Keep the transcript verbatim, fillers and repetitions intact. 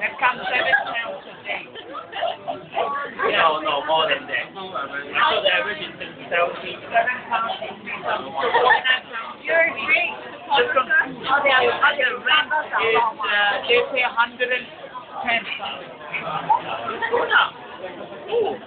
That comes seven pounds a day. No, no, more than that. I thought the average is seventy. Seven pounds is You're a great photographer. Oh, they are, oh, the rent is, uh, they pay one hundred ten pounds. It's good now. Ooh.